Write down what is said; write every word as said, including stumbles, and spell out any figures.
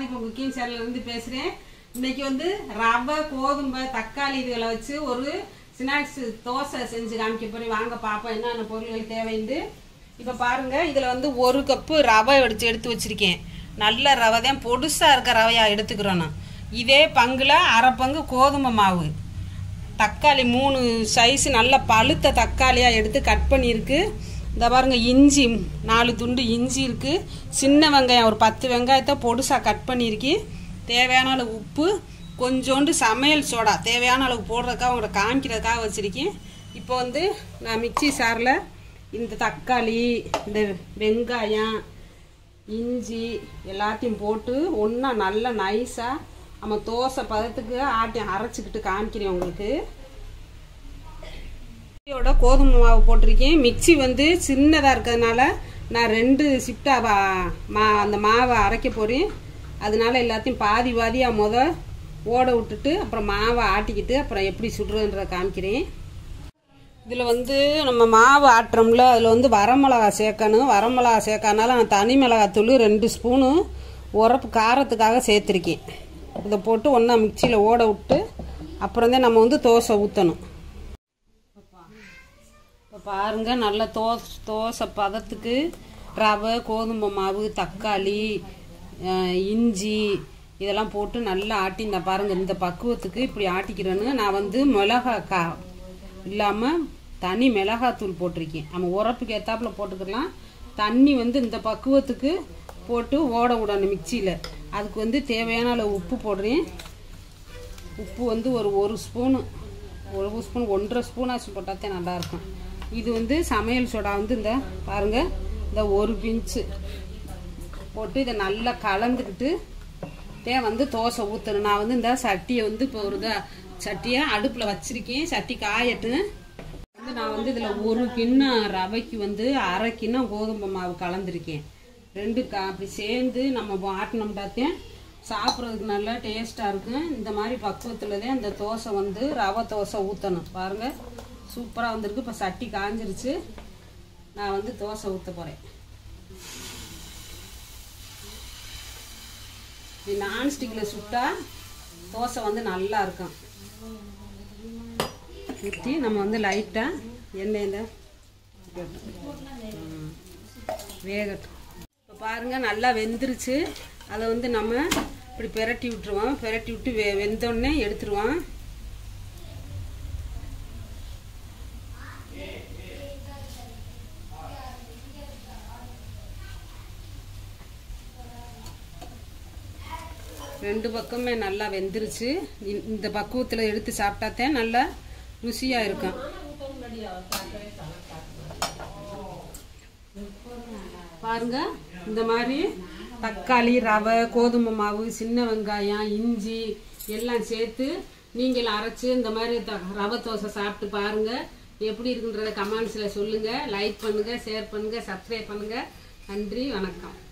ஆதிப cooking சேனல்ல இருந்து பேசுறேன். இன்னைக்கு வந்து ரவை, கோதுமை, தக்காளி இதுகளை வச்சு ஒரு ஸ்நாக்ஸ் தோசை செஞ்சு காமிக்க போறேன். வாங்க பாப்போம் என்னென்ன பொருட்கள் தேவைன்னு. இப்போ பாருங்க, இதுல வந்து ஒரு கப்பு ரவை எடுத்து எடுத்து வச்சிருக்கேன். நல்ல ரவை தான், பொடுசா இருக்க ரவையா எடுத்துக்கிறோம். இதே பங்குல அரை பங்கு கோதுமை மாவு, தக்காளி மூணு சைஸ் நல்ல பழுத்த தக்காளியா எடுத்து கட் பண்ணியிருக்கு. இந்த பாருங்க, இஞ்சி நாலு துண்டு இஞ்சி இருக்கு. சின்ன வெங்காயம் ஒரு பத்து வெங்காயத்தை பொடுசா கட் பண்ணியிருக்கு. தேவையான அளவு உப்பு, கொஞ்சோண்டு சமையல் சோடா தேவையான அளவு போடுறதுக்காக உங்களை காமிக்கிறதுக்காக வச்சிருக்கேன். இப்போ வந்து நான் மிக்சி சாரில் இந்த தக்காளி, இந்த வெங்காயம், இஞ்சி எல்லாத்தையும் போட்டு ஒன்றா நல்லா நைஸாக நம்ம தோசை பதத்துக்கு ஆட்டி அரைச்சிக்கிட்டு காமிக்கிறேன் உங்களுக்கு. மிக்சியோட கோதுமை மாவு போட்டிருக்கேன். மிக்சி வந்து சின்னதாக இருக்கிறதுனால நான் ரெண்டு ஷிஃப்டாக மா அந்த மாவை அரைக்க போகிறேன். அதனால எல்லாத்தையும் பாதி பாதியாக முத ஓட விட்டுட்டு அப்புறம் மாவை ஆட்டிக்கிட்டு அப்புறம் எப்படி சுடுறதுன்றதை காமிக்கிறேன். இதில் வந்து நம்ம மாவு ஆட்டுறோம்ல, அதில் வந்து வரமிளகா சேர்க்கணும். வரமிளகா சேர்க்கறனால நான் தனி மிளகாத்தூள் ரெண்டு ஸ்பூனு உரப்பு காரத்துக்காக சேர்த்துருக்கேன். இதை போட்டு ஒன்றா மிக்சியில் ஓட விட்டு அப்புறம் தான் நம்ம வந்து தோசை ஊற்றணும். இப்போ பாருங்கள், நல்ல தோசை தோசை பதத்துக்கு ரவை, கோதுமை மாவு, தக்காளி, இஞ்சி இதெல்லாம் போட்டு நல்லா ஆட்டி இந்த பாருங்கள் இந்த பக்குவத்துக்கு இப்படி ஆட்டிக்கிறேன்னு. நான் வந்து மிளகா கா இல்லாமல் தனி மிளகாத்தூள் போட்டிருக்கேன். நம்ம உரப்புக்கு ஏத்தாப்புல போட்டுக்கலாம். தண்ணி வந்து இந்த பக்குவத்துக்கு போட்டு ஓட விடணும் மிக்சியில். அதுக்கு வந்து தேவையான அளவு உப்பு போடுறேன். உப்பு வந்து ஒரு ஒரு ஸ்பூனு ஒரு ஸ்பூன் ஒன்றரை ஸ்பூனாச்சும் போட்டால் தான் நல்லாயிருக்கும். இது வந்து சமையல் சோடா வந்து இந்த பாருங்கள் இந்த ஒரு பிஞ்சு போட்டு இதை நல்லா கலந்துக்கிட்டு தே வந்து தோசை ஊற்றணும். நான் வந்து இந்த சட்டியை வந்து இப்போ ஒரு இதை சட்டியை அடுப்பில் வச்சிருக்கேன். சட்டி காயட்டு வந்து நான் வந்து இதில் ஒரு கிண்ணம் ரவைக்கு வந்து அரை கிண்ணம் கோதுமை மாவு கலந்துருக்கேன். ரெண்டு கா அப்படி சேர்ந்து நம்ம ஆட்டினோம்டாத்தேன் சாப்பிட்றதுக்கு நல்லா டேஸ்ட்டாக இருக்கும். இந்த மாதிரி பக்குவத்தில் தான் இந்த தோசை வந்து ரவை தோசை ஊற்றணும். பாருங்கள் சூப்பராக வந்திருக்கு. இப்போ சட்டி காஞ்சிருச்சு. நான் வந்து தோசை ஊற்ற போகிறேன். இது நான்ஸ்டிக்கில் சுட்டா தோசை வந்து நல்லா இருக்கும். ஊற்றி நம்ம வந்து லைட்டாக எண்ணெயில் வேகட்டும். இப்போ பாருங்கள் நல்லா வெந்துருச்சு. அதை வந்து நம்ம இப்படி பெரட்டி விட்டுருவோம். பெரட்டி விட்டு வெ வெந்தோடனே எடுத்துருவோம். ரெண்டு பக்கமே நல்லா வெந்துருச்சு. இந்த பக்குவத்தில் எடுத்து சாப்பிட்டாத்தான் நல்லா ருசியாக இருக்கும். பாருங்க, இந்த மாதிரி தக்காளி, ரவை, கோதுமை மாவு, சின்ன வெங்காயம், இஞ்சி எல்லாம் சேர்த்து நீங்கள் அரைச்சி இந்த மாதிரி ரவை தோசை சாப்பிட்டு பாருங்க. எப்படி இருக்குன்றத கமெண்ட்ஸில் சொல்லுங்க. லைக் பண்ணுங்க, ஷேர் பண்ணுங்க, சப்ஸ்கிரைப் பண்ணுங்க. நன்றி, வணக்கம்.